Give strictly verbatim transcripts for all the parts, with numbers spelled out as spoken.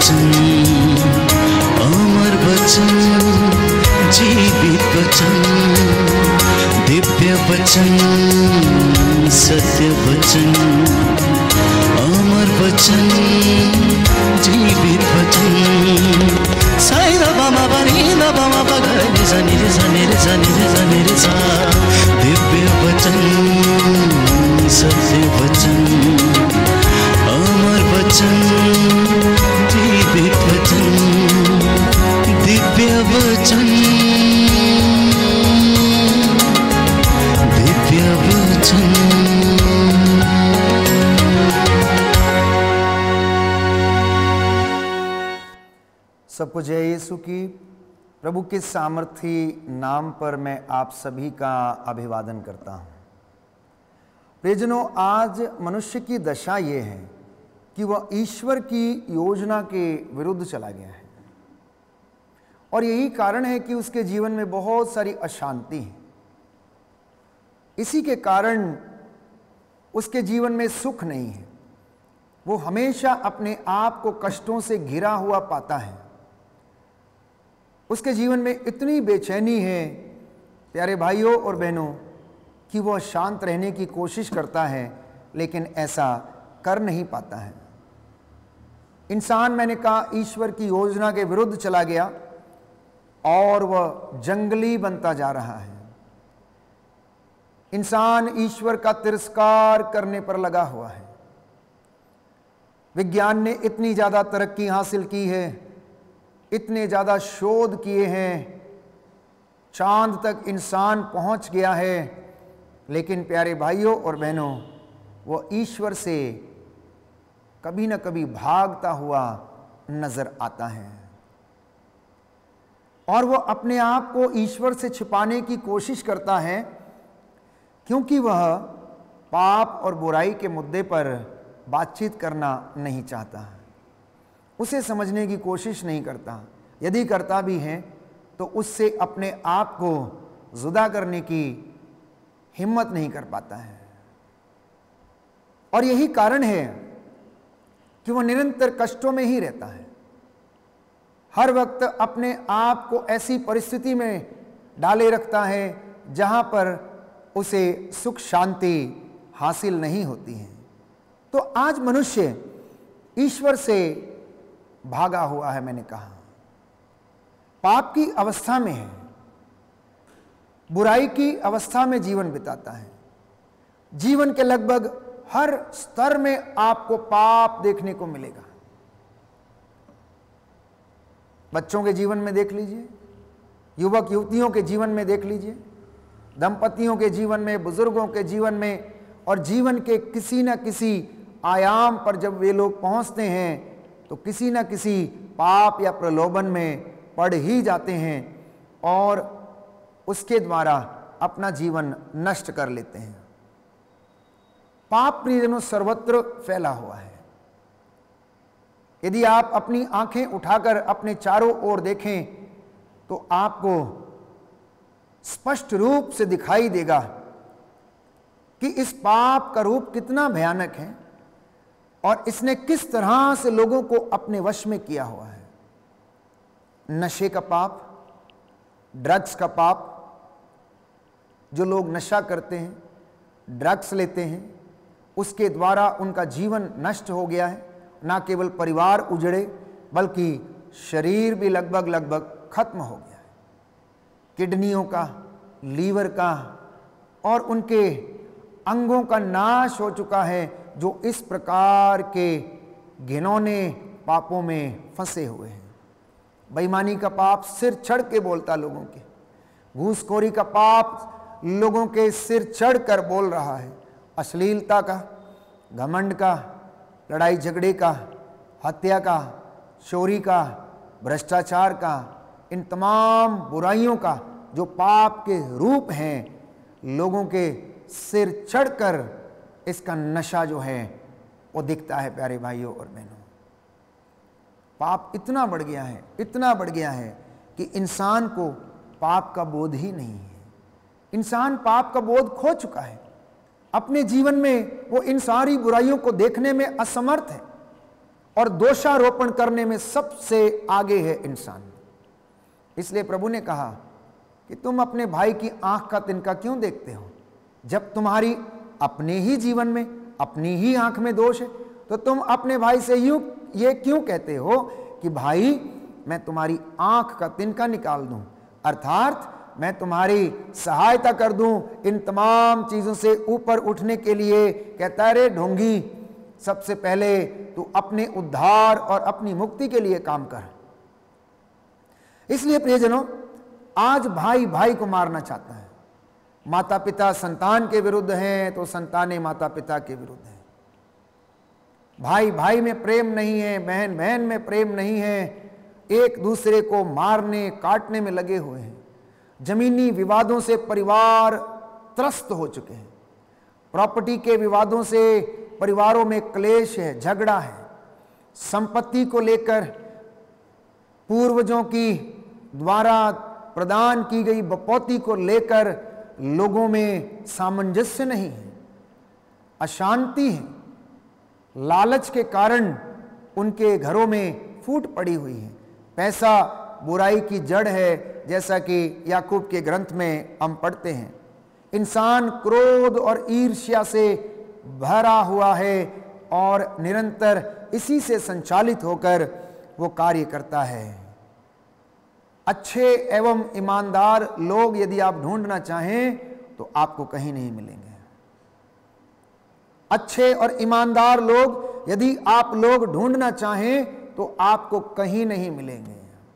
वचन, अमर वचन, जीवित वचन, दिव्य वचन, सत्य वचन, अमर वचन, जीवित वचन। साई दा बामा बनी दा बामा बगा रे सा नि रे सा नि रे सा नि रे सा नि रे सा। दिव्य वचन, सत्य वचन, अमर वचन, जीवित वचन, दिव्य वचन, दिव्य वचन। सबको जय यीशु की। प्रभु के सामर्थी नाम पर मैं आप सभी का अभिवादन करता हूँ। प्रियजनों, आज मनुष्य की दशा ये है कि वह ईश्वर की योजना के विरुद्ध चला गया है और यही कारण है कि उसके जीवन में बहुत सारी अशांति है। इसी के कारण उसके जीवन में सुख नहीं है। वो हमेशा अपने आप को कष्टों से घिरा हुआ पाता है। उसके जीवन में इतनी बेचैनी है प्यारे भाइयों और बहनों कि वह शांत रहने की कोशिश करता है लेकिन ऐसा कर नहीं पाता है। इंसान, मैंने कहा, ईश्वर की योजना के विरुद्ध चला गया और वह जंगली बनता जा रहा है। इंसान ईश्वर का तिरस्कार करने पर लगा हुआ है। विज्ञान ने इतनी ज्यादा तरक्की हासिल की है, इतने ज़्यादा शोध किए हैं, चांद तक इंसान पहुंच गया है, लेकिन प्यारे भाइयों और बहनों, वो ईश्वर से कभी न कभी भागता हुआ नजर आता है और वो अपने आप को ईश्वर से छिपाने की कोशिश करता है क्योंकि वह पाप और बुराई के मुद्दे पर बातचीत करना नहीं चाहता है। उसे समझने की कोशिश नहीं करता। यदि करता भी है तो उससे अपने आप को जुदा करने की हिम्मत नहीं कर पाता है और यही कारण है कि वह निरंतर कष्टों में ही रहता है। हर वक्त अपने आप को ऐसी परिस्थिति में डाले रखता है जहां पर उसे सुख शांति हासिल नहीं होती है। तो आज मनुष्य ईश्वर से भागा हुआ है। मैंने कहा पाप की अवस्था में है, बुराई की अवस्था में जीवन बिताता है। जीवन के लगभग हर स्तर में आपको पाप देखने को मिलेगा। बच्चों के जीवन में देख लीजिए, युवक युवतियों के जीवन में देख लीजिए, दंपतियों के जीवन में, बुजुर्गों के जीवन में, और जीवन के किसी न किसी आयाम पर जब वे लोग पहुंचते हैं तो किसी न किसी पाप या प्रलोभन में पड़ ही जाते हैं और उसके द्वारा अपना जीवन नष्ट कर लेते हैं। पाप प्रियजनों सर्वत्र फैला हुआ है। यदि आप अपनी आंखें उठाकर अपने चारों ओर देखें तो आपको स्पष्ट रूप से दिखाई देगा कि इस पाप का रूप कितना भयानक है और इसने किस तरह से लोगों को अपने वश में किया हुआ है। नशे का पाप, ड्रग्स का पाप, जो लोग नशा करते हैं, ड्रग्स लेते हैं, उसके द्वारा उनका जीवन नष्ट हो गया है। ना केवल परिवार उजड़े बल्कि शरीर भी लगभग लगभग खत्म हो गया है। किडनियों का, लीवर का और उनके अंगों का नाश हो चुका है, जो इस प्रकार के घिनौने पापों में फंसे हुए हैं। बेईमानी का पाप सिर चढ़ के बोलता लोगों के, घूसखोरी का पाप लोगों के सिर चढ़कर बोल रहा है, अश्लीलता का, घमंड का, लड़ाई झगड़े का, हत्या का, चोरी का, भ्रष्टाचार का, इन तमाम बुराइयों का जो पाप के रूप हैं, लोगों के सिर चढ़कर इसका नशा जो है वो दिखता है। प्यारे भाइयों और बहनों, पाप इतना बढ़ गया है, इतना बढ़ गया है कि इंसान को पाप का बोध ही नहीं है। इंसान पाप का बोध खो चुका है। अपने जीवन में वो इन सारी बुराइयों को देखने में असमर्थ है और दोषारोपण करने में सबसे आगे है इंसान। इसलिए प्रभु ने कहा कि तुम अपने भाई की आंख का तिनका क्यों देखते हो? जब तुम्हारी अपने ही जीवन में, अपनी ही आंख में दोष है, तो तुम अपने भाई से यूं ये क्यों कहते हो कि भाई मैं तुम्हारी आंख का तिनका निकाल दूं, अर्थात मैं तुम्हारी सहायता कर दूं इन तमाम चीजों से ऊपर उठने के लिए। कहता रे ढोंगी, सबसे पहले तू अपने उद्धार और अपनी मुक्ति के लिए काम कर। इसलिए प्रियजनों, आज भाई भाई को मारना चाहता है। माता पिता संतान के विरुद्ध हैं तो संतानें माता पिता के विरुद्ध हैं। भाई भाई में प्रेम नहीं है, बहन बहन में प्रेम नहीं है, एक दूसरे को मारने काटने में लगे हुए हैं। जमीनी विवादों से परिवार त्रस्त हो चुके हैं। प्रॉपर्टी के विवादों से परिवारों में क्लेश है, झगड़ा है। संपत्ति को लेकर पूर्वजों की द्वारा प्रदान की गई बपौती को लेकर लोगों में सामंजस्य नहीं है, अशांति है। लालच के कारण उनके घरों में फूट पड़ी हुई है। पैसा बुराई की जड़ है, जैसा कि याकूब के ग्रंथ में हम पढ़ते हैं। इंसान क्रोध और ईर्ष्या से भरा हुआ है और निरंतर इसी से संचालित होकर वो कार्य करता है। अच्छे एवं ईमानदार लोग यदि आप ढूंढना चाहें तो आपको कहीं नहीं मिलेंगे। अच्छे और ईमानदार लोग यदि आप लोग ढूंढना चाहें तो आपको कहीं नहीं मिलेंगे।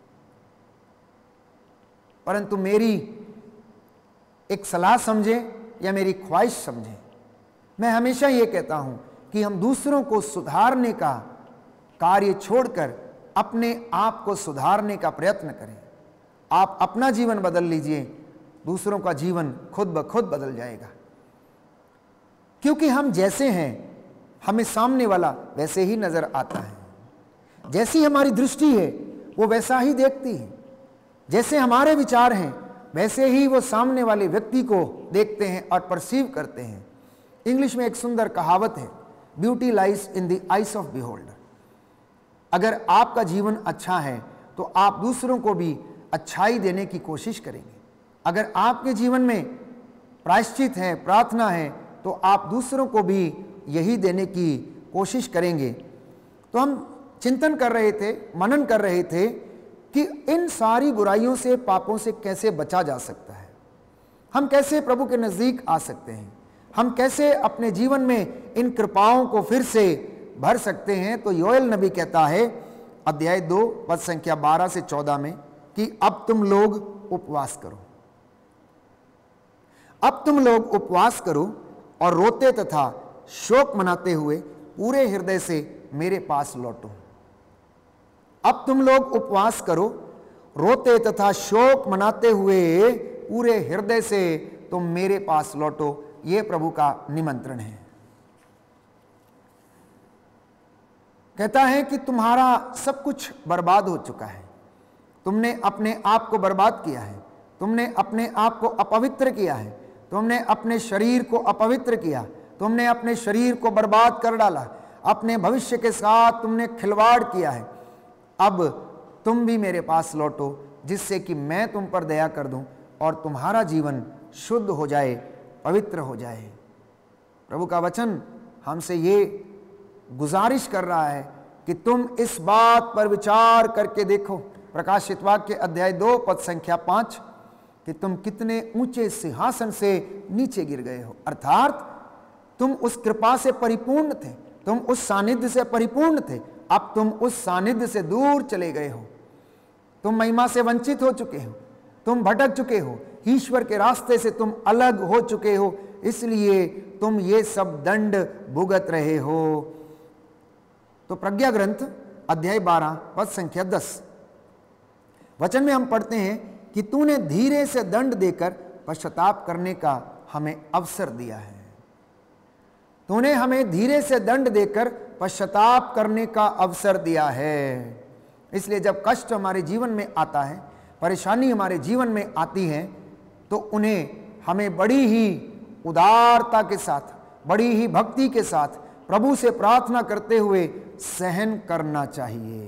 परंतु मेरी एक सलाह समझें या मेरी ख्वाहिश समझें, मैं हमेशा ये कहता हूं कि हम दूसरों को सुधारने का कार्य छोड़कर अपने आप को सुधारने का प्रयत्न करें। आप अपना जीवन बदल लीजिए, दूसरों का जीवन खुद ब खुद बदल जाएगा। क्योंकि हम जैसे हैं हमें सामने वाला वैसे ही नजर आता है। जैसी हमारी दृष्टि है वो वैसा ही देखती है। जैसे हमारे विचार हैं वैसे ही वो सामने वाले व्यक्ति को देखते हैं और परसीव करते हैं। इंग्लिश में एक सुंदर कहावत है, beauty lies in the eyes of beholder. अगर आपका जीवन अच्छा है तो आप दूसरों को भी अच्छाई देने की कोशिश करेंगे। अगर आपके जीवन में प्रायश्चित है, प्रार्थना है, तो आप दूसरों को भी यही देने की कोशिश करेंगे। तो हम चिंतन कर रहे थे, मनन कर रहे थे कि इन सारी बुराइयों से, पापों से कैसे बचा जा सकता है। हम कैसे प्रभु के नज़दीक आ सकते हैं, हम कैसे अपने जीवन में इन कृपाओं को फिर से भर सकते हैं। तो योएल नबी कहता है अध्याय दो पद संख्या बारह से चौदह में कि अब तुम लोग उपवास करो, अब तुम लोग उपवास करो और रोते तथा शोक मनाते हुए पूरे हृदय से मेरे पास लौटो। अब तुम लोग उपवास करो, रोते तथा शोक मनाते हुए पूरे हृदय से तुम मेरे पास लौटो। यह प्रभु का निमंत्रण है। कहता है कि तुम्हारा सब कुछ बर्बाद हो चुका है, तुमने अपने आप को बर्बाद किया है, तुमने अपने आप को अपवित्र किया है, तुमने अपने शरीर को अपवित्र किया, तुमने अपने शरीर को बर्बाद कर डाला, अपने भविष्य के साथ तुमने खिलवाड़ किया है। अब तुम भी मेरे पास लौटो जिससे कि मैं तुम पर दया कर दूं और तुम्हारा जीवन शुद्ध हो जाए, पवित्र हो जाए। प्रभु का वचन हमसे ये गुजारिश कर रहा है कि तुम इस बात पर विचार करके देखो। प्रकाशित वाक्य अध्याय दो पद संख्या पांच कि तुम कितने ऊंचे सिंहासन से नीचे गिर गए हो। अर्थात तुम उस कृपा से परिपूर्ण थे, तुम उस सानिध्य से परिपूर्ण थे, अब तुम उस सानिध्य से दूर चले गए हो। तुम महिमा से वंचित हो चुके हो, तुम भटक चुके हो, ईश्वर के रास्ते से तुम अलग हो चुके हो, इसलिए तुम ये सब दंड भुगत रहे हो। तो प्रज्ञा ग्रंथ अध्याय बारह पद संख्या दस वचन में हम पढ़ते हैं कि तूने धीरे से दंड देकर पश्चाताप करने का हमें अवसर दिया है। तूने हमें धीरे से दंड देकर पश्चाताप करने का अवसर दिया है। इसलिए जब कष्ट हमारे जीवन में आता है, परेशानी हमारे जीवन में आती है, तो उन्हें हमें बड़ी ही उदारता के साथ, बड़ी ही भक्ति के साथ प्रभु से प्रार्थना करते हुए सहन करना चाहिए,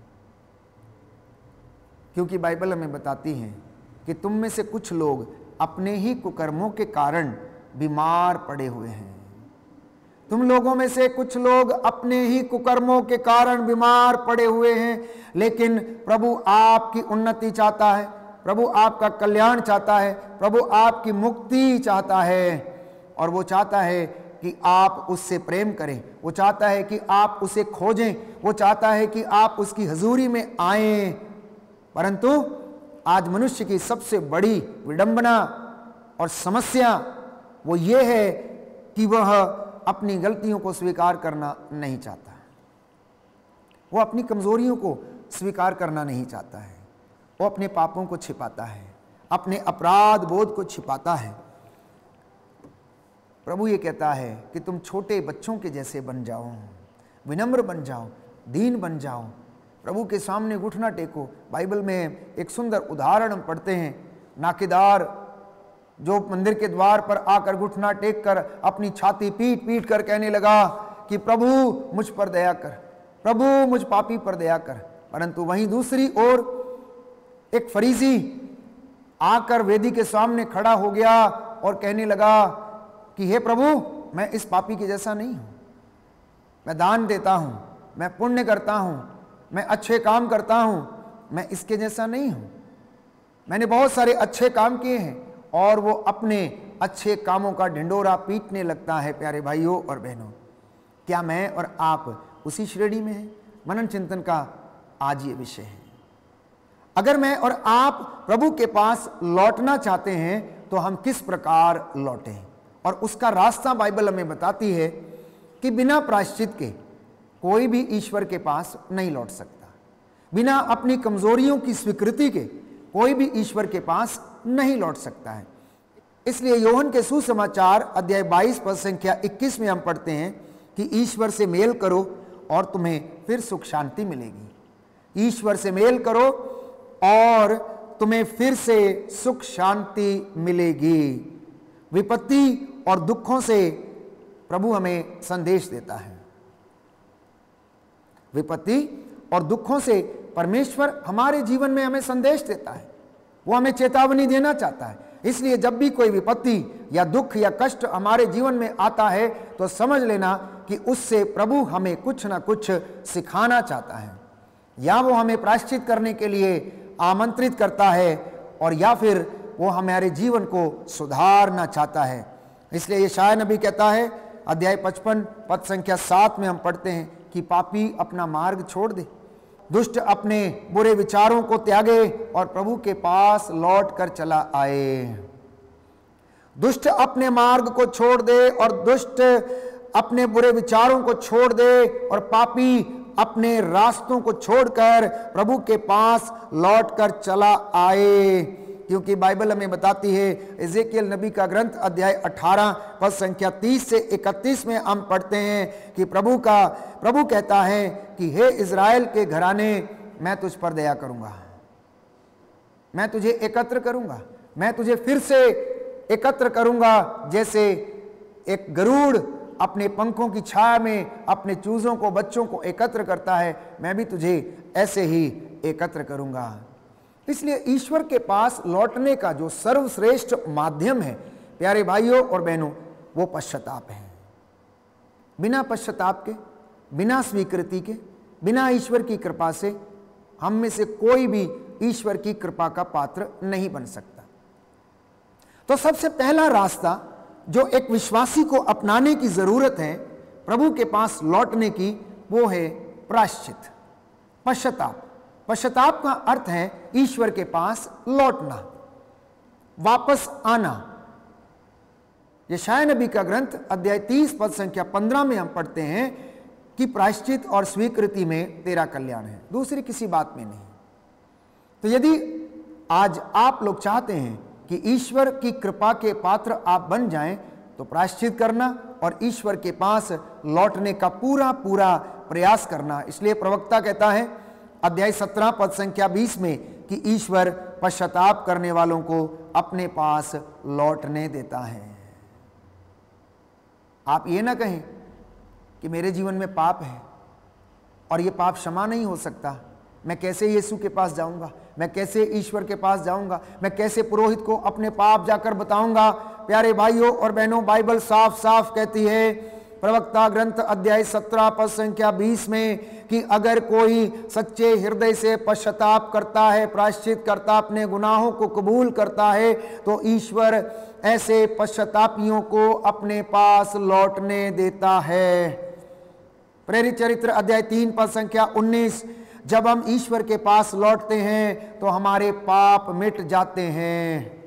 क्योंकि बाइबल हमें बताती है कि तुम में से कुछ लोग अपने ही कुकर्मों के कारण बीमार पड़े हुए हैं। तुम लोगों में से कुछ लोग अपने ही कुकर्मों के कारण बीमार पड़े हुए हैं, लेकिन प्रभु आपकी उन्नति चाहता है, प्रभु आपका कल्याण चाहता है, प्रभु आपकी मुक्ति चाहता है, और वो चाहता है कि आप उससे प्रेम करें, वो चाहता है कि आप उसे खोजें, वो चाहता है कि आप उसकी हजूरी में आएं। परंतु आज मनुष्य की सबसे बड़ी विडंबना और समस्या वो ये है कि वह अपनी गलतियों को स्वीकार करना नहीं चाहता, वो अपनी कमजोरियों को स्वीकार करना नहीं चाहता है, वो अपने पापों को छिपाता है, अपने अपराध बोध को छिपाता है। प्रभु ये कहता है कि तुम छोटे बच्चों के जैसे बन जाओ, विनम्र बन जाओ, दीन बन जाओ, प्रभु के सामने घुटना टेको। बाइबल में एक सुंदर उदाहरण हम पढ़ते हैं, नाकेदार जो मंदिर के द्वार पर आकर घुटना टेक कर अपनी छाती पीट पीट कर कहने लगा कि प्रभु मुझ पर दया कर, प्रभु मुझ पापी पर दया कर। परंतु वहीं दूसरी ओर एक फरीसी आकर वेदी के सामने खड़ा हो गया और कहने लगा कि हे प्रभु, मैं इस पापी के जैसा नहीं हूं, मैं दान देता हूं, मैं पुण्य करता हूं, मैं अच्छे काम करता हूं, मैं इसके जैसा नहीं हूं। मैंने बहुत सारे अच्छे काम किए हैं, और वो अपने अच्छे कामों का ढिंडोरा पीटने लगता है। प्यारे भाइयों और बहनों, क्या मैं और आप उसी श्रेणी में हैं? मनन चिंतन का आज ये विषय है। अगर मैं और आप प्रभु के पास लौटना चाहते हैं तो हम किस प्रकार लौटें, और उसका रास्ता बाइबल हमें बताती है कि बिना प्रायश्चित के कोई भी ईश्वर के पास नहीं लौट सकता, बिना अपनी कमजोरियों की स्वीकृति के कोई भी ईश्वर के पास नहीं लौट सकता है। इसलिए योहन के सुसमाचार अध्याय बाईस पद संख्या इक्कीस में हम पढ़ते हैं कि ईश्वर से मेल करो और तुम्हें फिर सुख शांति मिलेगी। ईश्वर से मेल करो और तुम्हें फिर से सुख शांति मिलेगी। विपत्ति और दुखों से प्रभु हमें संदेश देता है, विपत्ति और दुखों से परमेश्वर हमारे जीवन में हमें संदेश देता है, वो हमें चेतावनी देना चाहता है। इसलिए जब भी कोई विपत्ति या दुख या कष्ट हमारे जीवन में आता है तो समझ लेना कि उससे प्रभु हमें कुछ ना कुछ सिखाना चाहता है, या वो हमें प्रायश्चित करने के लिए आमंत्रित करता है, और या फिर वो हमारे जीवन को सुधारना चाहता है। इसलिए यशायाह नबी कहता है अध्याय पचपन पद संख्या सात में हम पढ़ते हैं कि पापी अपना मार्ग छोड़ दे, दुष्ट अपने बुरे विचारों को त्यागे और प्रभु के पास लौट कर चला आए। दुष्ट अपने मार्ग को छोड़ दे और दुष्ट अपने बुरे विचारों को छोड़ दे, और पापी अपने रास्तों को छोड़कर प्रभु के पास लौटकर चला आए। क्योंकि बाइबल हमें बताती है, एजेकियल नबी का ग्रंथ अध्याय अठारह पद संख्या तीस से इकतीस में हम पढ़ते हैं कि प्रभु का प्रभु कहता है कि हे इज़राइल के घराने, मैं तुझ पर दया करूंगा, मैं तुझे एकत्र करूंगा, मैं तुझे फिर से एकत्र करूंगा। जैसे एक गरुड़ अपने पंखों की छाया में अपने चूजों को, बच्चों को एकत्र करता है, मैं भी तुझे ऐसे ही एकत्र करूंगा। इसलिए ईश्वर के पास लौटने का जो सर्वश्रेष्ठ माध्यम है प्यारे भाइयों और बहनों, वो पश्चाताप है। बिना पश्चाताप के, बिना स्वीकृति के, बिना ईश्वर की कृपा से हम में से कोई भी ईश्वर की कृपा का पात्र नहीं बन सकता। तो सबसे पहला रास्ता जो एक विश्वासी को अपनाने की जरूरत है प्रभु के पास लौटने की, वो है प्रायश्चित, पश्चाताप। पश्चाताप का अर्थ है ईश्वर के पास लौटना, वापस आना। यशायाह नबी का ग्रंथ अध्याय तीस पद संख्या पंद्रह में हम पढ़ते हैं कि प्रायश्चित और स्वीकृति में तेरा कल्याण है, दूसरी किसी बात में नहीं। तो यदि आज आप लोग चाहते हैं कि ईश्वर की कृपा के पात्र आप बन जाएं, तो प्रायश्चित करना और ईश्वर के पास लौटने का पूरा पूरा प्रयास करना। इसलिए प्रवक्ता कहता है अध्याय सत्रह पद संख्या बीस में कि ईश्वर पश्चाताप करने वालों को अपने पास लौटने देता है। आप ये ना कहें कि मेरे जीवन में पाप है और ये पाप क्षमा नहीं हो सकता, मैं कैसे यीशु के पास जाऊंगा, मैं कैसे ईश्वर के पास जाऊंगा, मैं कैसे पुरोहित को अपने पाप जाकर बताऊंगा। प्यारे भाइयों और बहनों, बाइबल साफ साफ कहती है, प्रवक्ता ग्रंथ अध्याय सत्रह पद संख्या बीस में, कि अगर कोई सच्चे हृदय से पश्चाताप करता है, प्रायश्चित करता, अपने गुनाहों को कबूल करता है, तो ईश्वर ऐसे पश्चातापियों को अपने पास लौटने देता है। प्रेरित चरित्र अध्याय तीन पद संख्या उन्नीस, जब हम ईश्वर के पास लौटते हैं तो हमारे पाप मिट जाते हैं।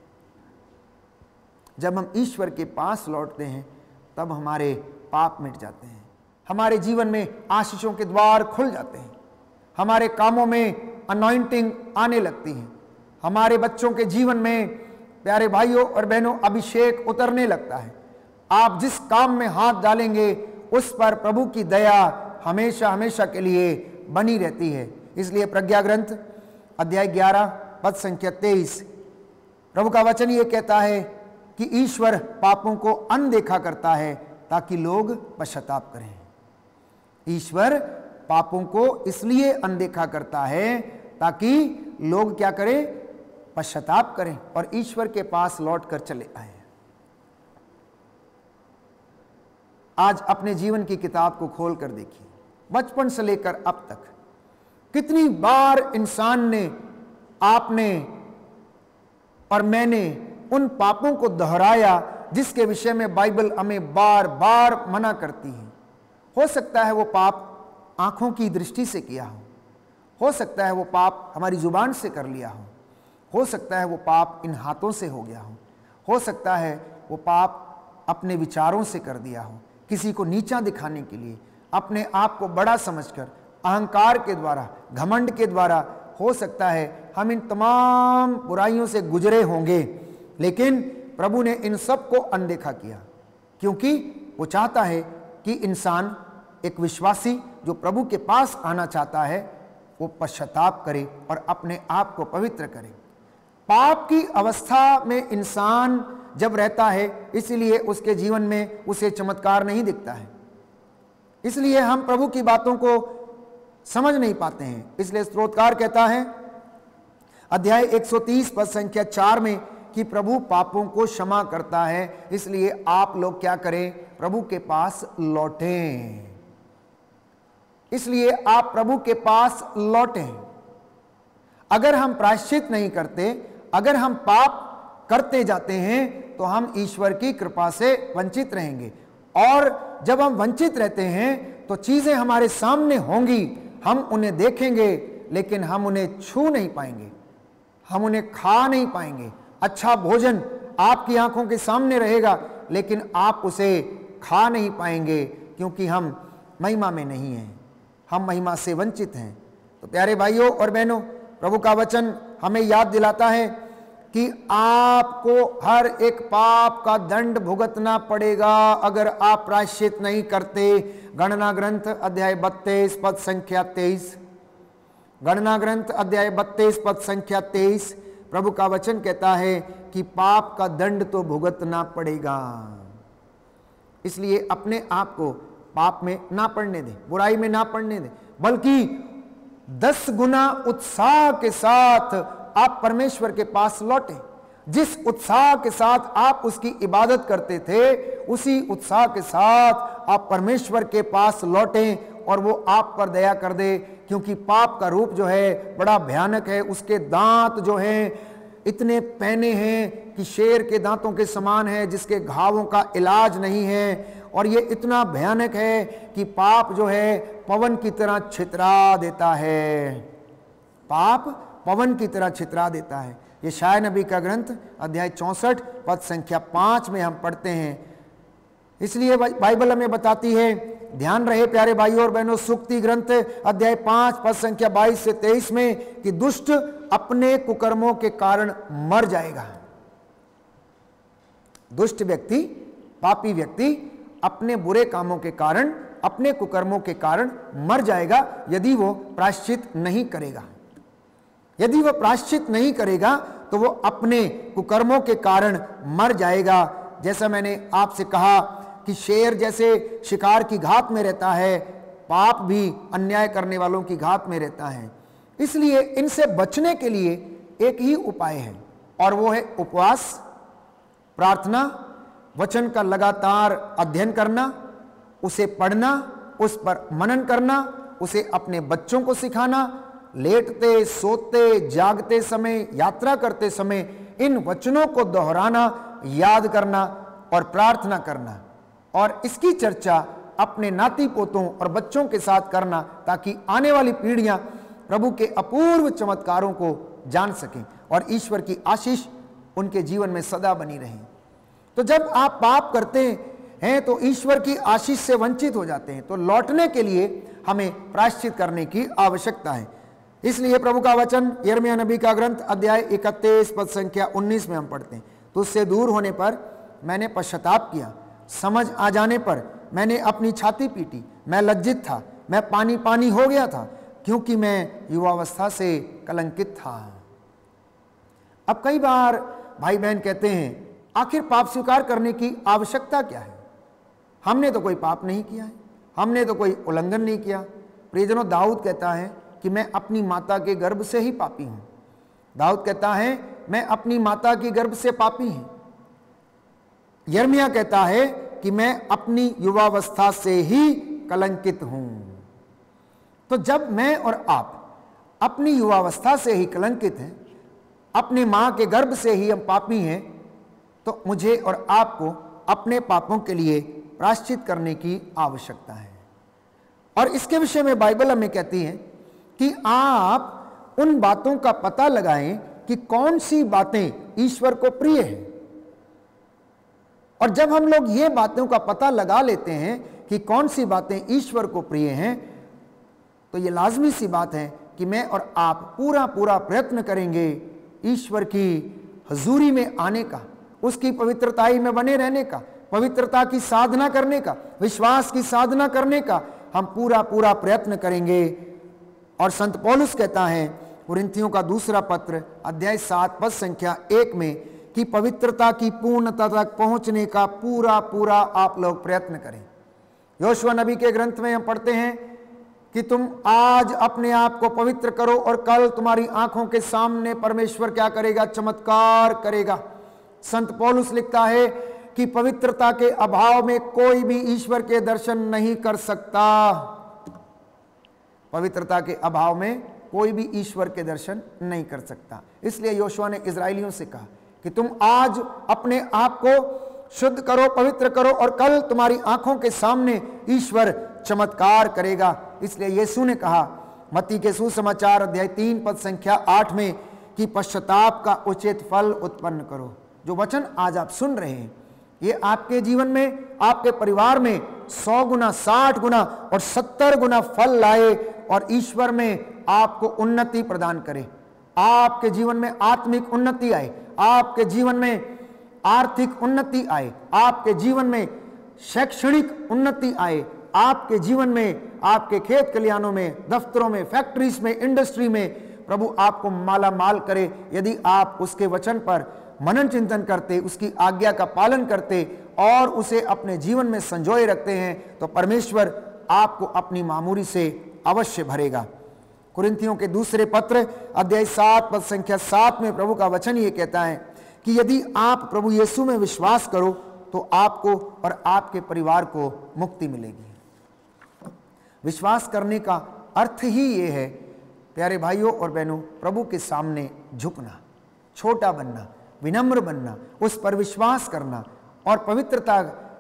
जब हम ईश्वर के पास लौटते हैं तब हमारे पाप मिट जाते हैं, हमारे जीवन में आशीषों के द्वार खुल जाते हैं, हमारे कामों में अनॉइंटिंग आने लगती है, हमारे बच्चों के जीवन में प्यारे भाइयों और बहनों अभिषेक उतरने लगता है। आप जिस काम में हाथ डालेंगे उस पर प्रभु की दया हमेशा हमेशा के लिए बनी रहती है। इसलिए प्रज्ञा ग्रंथ अध्याय ग्यारह पद संख्या तेईस, प्रभु का वचन ये कहता है कि ईश्वर पापों को अनदेखा करता है ताकि लोग पश्चाताप करें। ईश्वर पापों को इसलिए अनदेखा करता है ताकि लोग क्या करें, पश्चाताप करें और ईश्वर के पास लौट कर चले आए। आज अपने जीवन की किताब को खोल कर देखिए, बचपन से लेकर अब तक कितनी बार इंसान ने, आपने और मैंने उन पापों को दोहराया जिसके विषय में बाइबल हमें बार बार मना करती है। हो सकता है वो पाप आंखों की दृष्टि से किया हो हो सकता है वो पाप हमारी जुबान से कर लिया हो हो सकता है वो पाप इन हाथों से हो गया हो हो सकता है वो पाप अपने विचारों से कर दिया हो, किसी को नीचा दिखाने के लिए, अपने आप को बड़ा समझकर, अहंकार के द्वारा, घमंड के द्वारा। हो सकता है हम इन तमाम बुराइयों से गुजरे होंगे, लेकिन प्रभु ने इन सब को अनदेखा किया, क्योंकि वो चाहता है कि इंसान, एक विश्वासी जो प्रभु के पास आना चाहता है, वो पश्चाताप करे और अपने आप को पवित्र करे। पाप की अवस्था में इंसान जब रहता है, इसलिए उसके जीवन में उसे चमत्कार नहीं दिखता है, इसलिए हम प्रभु की बातों को समझ नहीं पाते हैं। इसलिए स्तोत्रकार कहता है अध्याय एक सौ तीस पद संख्या चार में कि प्रभु पापों को क्षमा करता है, इसलिए आप लोग क्या करें, प्रभु के पास लौटें। इसलिए आप प्रभु के पास लौटें। अगर हम प्रायश्चित नहीं करते, अगर हम पाप करते जाते हैं, तो हम ईश्वर की कृपा से वंचित रहेंगे, और जब हम वंचित रहते हैं तो चीजें हमारे सामने होंगी, हम उन्हें देखेंगे लेकिन हम उन्हें छू नहीं पाएंगे, हम उन्हें खा नहीं पाएंगे। अच्छा भोजन आपकी आंखों के सामने रहेगा, लेकिन आप उसे खा नहीं पाएंगे, क्योंकि हम महिमा में नहीं हैं, हम महिमा से वंचित हैं। तो प्यारे भाइयों और बहनों, प्रभु का वचन हमें याद दिलाता है कि आपको हर एक पाप का दंड भुगतना पड़ेगा अगर आप प्रायश्चित नहीं करते। गणना ग्रंथ अध्याय बत्तीस पद संख्या तेईस, गणना ग्रंथ अध्याय बत्तीस पद संख्या तेईस, प्रभु का वचन कहता है कि पाप का दंड तो भुगतना पड़ेगा। इसलिए अपने आप को पाप में ना पड़ने दे, बुराई में ना पड़ने दे, बल्कि दस गुना उत्साह के साथ आप परमेश्वर के पास लौटे। जिस उत्साह के साथ आप उसकी इबादत करते थे, उसी उत्साह के साथ आप परमेश्वर के पास लौटें और वो आप पर दया कर दे, क्योंकि पाप का रूप जो है बड़ा भयानक है। उसके दांत जो हैं इतने पैने हैं कि शेर के दांतों के समान है, जिसके घावों का इलाज नहीं है, और ये इतना भयानक है कि पाप जो है पवन की तरह छितरा देता है। पाप पवन की तरह छितरा देता है। ये शाय नबी का ग्रंथ अध्याय चौसठ पद संख्या पांच में हम पढ़ते हैं। इसलिए बाइबल हमें बताती है, ध्यान रहे प्यारे भाइयों और बहनों, सूक्ति ग्रंथ अध्याय पांच पद संख्या बाईस से तेईस में कि दुष्ट अपने कुकर्मों के कारण मर जाएगा। दुष्ट व्यक्ति, पापी व्यक्ति अपने बुरे कामों के कारण, अपने कुकर्मों के कारण मर जाएगा यदि वो प्रायश्चित नहीं करेगा। यदि वह प्रायश्चित नहीं करेगा तो वो अपने कुकर्मों के कारण मर जाएगा। जैसा मैंने आपसे कहा कि शेर जैसे शिकार की घात में रहता है, पाप भी अन्याय करने वालों की घात में रहता है। इसलिए इनसे बचने के लिए एक ही उपाय है और वो है उपवास, प्रार्थना, वचन का लगातार अध्ययन करना, उसे पढ़ना, उस पर मनन करना, उसे अपने बच्चों को सिखाना, लेटते सोते जागते समय, यात्रा करते समय इन वचनों को दोहराना, याद करना और प्रार्थना करना और इसकी चर्चा अपने नाती पोतों और बच्चों के साथ करना, ताकि आने वाली पीढ़ियां प्रभु के अपूर्व चमत्कारों को जान सकें और ईश्वर की आशीष उनके जीवन में सदा बनी रहे। तो जब आप पाप करते हैं तो ईश्वर की आशीष से वंचित हो जाते हैं, तो लौटने के लिए हमें प्रायश्चित करने की आवश्यकता है। इसलिए प्रभु का वचन यिर्मयाह नबी का ग्रंथ अध्याय इकतीस पद संख्या उन्नीस में हम पढ़ते हैं, तुझसे दूर होने पर मैंने पश्चाताप किया, समझ आ जाने पर मैंने अपनी छाती पीटी, मैं लज्जित था, मैं पानी पानी हो गया था, क्योंकि मैं युवावस्था से कलंकित था। अब कई बार भाई बहन कहते हैं, आखिर पाप स्वीकार करने की आवश्यकता क्या है? हमने तो कोई पाप नहीं किया है, हमने तो कोई उल्लंघन नहीं किया। प्रियजनों, दाऊद कहता है कि मैं अपनी माता के गर्भ से ही पापी हूं। दाऊद कहता है मैं अपनी माता की गर्भ से पापी हूं। यिर्मयाह कहता है कि मैं अपनी युवावस्था से ही कलंकित हूं। तो जब मैं और आप अपनी युवावस्था से ही कलंकित हैं, अपने मां के गर्भ से ही हम पापी हैं, तो मुझे और आपको अपने पापों के लिए प्रायश्चित करने की आवश्यकता है। और इसके विषय में बाइबल हमें कहती है कि आप उन बातों का पता लगाएं कि कौन सी बातें ईश्वर को प्रिय है। और जब हम लोग ये बातों का पता लगा लेते हैं कि कौन सी बातें ईश्वर को प्रिय हैं, तो ये लाजमी सी बात है कि मैं और आप पूरा पूरा प्रयत्न करेंगे ईश्वर की हजूरी में आने का, उसकी पवित्रताई में बने रहने का, पवित्रता की साधना करने का, विश्वास की साधना करने का हम पूरा पूरा प्रयत्न करेंगे। और संत पौलुस कहता है कुरिन्थियों का दूसरा पत्र अध्याय सात पद संख्या एक में कि पवित्रता की पूर्णता तक पहुंचने का पूरा पूरा आप लोग प्रयत्न करें। योशुआ नबी के ग्रंथ में हम पढ़ते हैं कि तुम आज अपने आप को पवित्र करो और कल तुम्हारी आंखों के सामने परमेश्वर क्या करेगा? चमत्कार करेगा। संत पौलुस लिखता है कि पवित्रता के अभाव में कोई भी ईश्वर के दर्शन नहीं कर सकता। पवित्रता के अभाव में कोई भी ईश्वर के दर्शन नहीं कर सकता। इसलिए योशुआ ने इजराइलियों से कहा कि तुम आज अपने आप को शुद्ध करो, पवित्र करो और कल तुम्हारी आंखों के सामने ईश्वर चमत्कार करेगा। इसलिए यीशु ने कहा मत्ती के सुसमाचार अध्याय तीन पद संख्या आठ में कि पश्चाताप का उचित फल उत्पन्न करो। जो वचन आज आप सुन रहे हैं, ये आपके जीवन में, आपके परिवार में सौ गुना, साठ गुना और सत्तर गुना फल लाए और ईश्वर में आपको उन्नति प्रदान करे। आपके जीवन में आत्मिक उन्नति आए, आपके जीवन में आर्थिक उन्नति आए, आपके जीवन में शैक्षणिक उन्नति आए, आपके जीवन में, आपके खेत खलिहानों में, दफ्तरों में, फैक्ट्रीज में, इंडस्ट्री में प्रभु आपको माला माल करे। यदि आप उसके वचन पर मनन चिंतन करते, उसकी आज्ञा का पालन करते और उसे अपने जीवन में संजोए रखते हैं, तो परमेश्वर आपको अपनी मामूरी से अवश्य भरेगा। कुरिन्थियों के दूसरे पत्र अध्याय सात पद संख्या सात में प्रभु का वचन ये कहता है कि यदि आप प्रभु यीशु में विश्वास करो तो आपको और आपके परिवार को मुक्ति मिलेगी। विश्वास करने का अर्थ ही ये है प्यारे भाइयों और बहनों, प्रभु के सामने झुकना, छोटा बनना, विनम्र बनना, उस पर विश्वास करना और पवित्रता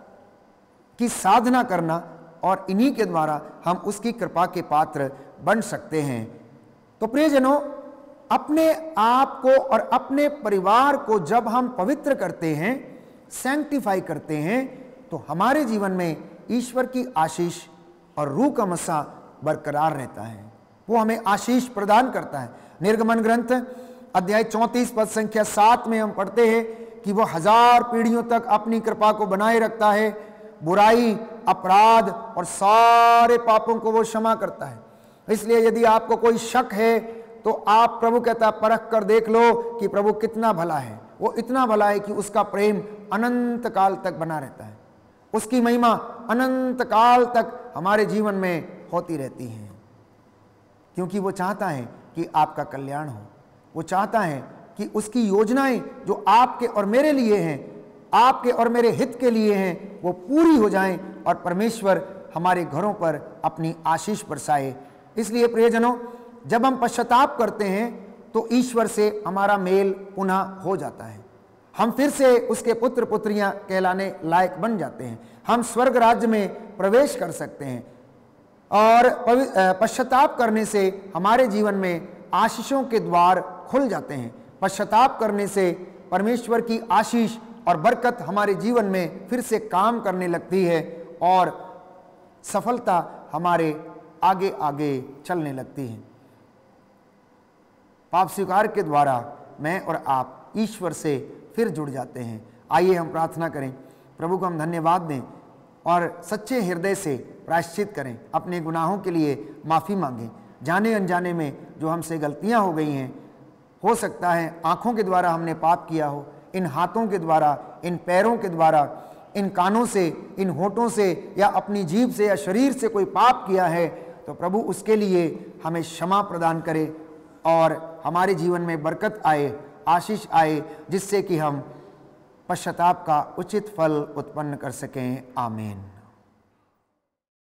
की साधना करना, और इन्हीं के द्वारा हम उसकी कृपा के पात्र बन सकते हैं। तो प्रियजनों, अपने आप को और अपने परिवार को जब हम पवित्र करते हैं, सैंक्टिफाई करते हैं, तो हमारे जीवन में ईश्वर की आशीष और रूह का मसा बरकरार रहता है। वो हमें आशीष प्रदान करता है। निर्गमन ग्रंथ अध्याय चौंतीस पद संख्या सात में हम पढ़ते हैं कि वो हजार पीढ़ियों तक अपनी कृपा को बनाए रखता है, बुराई, अपराध और सारे पापों को वो क्षमा करता है। इसलिए यदि आपको कोई शक है तो आप, प्रभु कहता है, परख कर देख लो कि प्रभु कितना भला है। वो इतना भला है कि उसका प्रेम अनंत काल तक बना रहता है। उसकी महिमा अनंत काल तक हमारे जीवन में होती रहती है, क्योंकि वो चाहता है कि आपका कल्याण हो। वो चाहता है कि उसकी योजनाएं जो आपके और मेरे लिए हैं, आपके और मेरे हित के लिए हैं, वो पूरी हो जाएं और परमेश्वर हमारे घरों पर अपनी आशीष बरसाए। इसलिए प्रियजनों, जब हम पश्चाताप करते हैं तो ईश्वर से हमारा मेल पुनः हो जाता है। हम फिर से उसके पुत्र पुत्रियां कहलाने लायक बन जाते हैं। हम स्वर्ग राज्य में प्रवेश कर सकते हैं और पश्चाताप करने से हमारे जीवन में आशीषों के द्वार खुल जाते हैं। पश्चाताप करने से परमेश्वर की आशीष और बरकत हमारे जीवन में फिर से काम करने लगती है और सफलता हमारे आगे आगे चलने लगती है। पाप स्वीकार के द्वारा मैं और आप ईश्वर से फिर जुड़ जाते हैं। आइए हम प्रार्थना करें, प्रभु को हम धन्यवाद दें और सच्चे हृदय से प्रायश्चित करें, अपने गुनाहों के लिए माफ़ी मांगें। जाने अनजाने में जो हमसे गलतियां हो गई हैं, हो सकता है आँखों के द्वारा हमने पाप किया हो, इन हाथों के द्वारा, इन पैरों के द्वारा, इन कानों से, इन होठों से या अपनी जीभ से या शरीर से कोई पाप किया है, तो प्रभु उसके लिए हमें क्षमा प्रदान करे और हमारे जीवन में बरकत आए, आशीष आए, जिससे कि हम पश्चाताप का उचित फल उत्पन्न कर सकें। आमीन।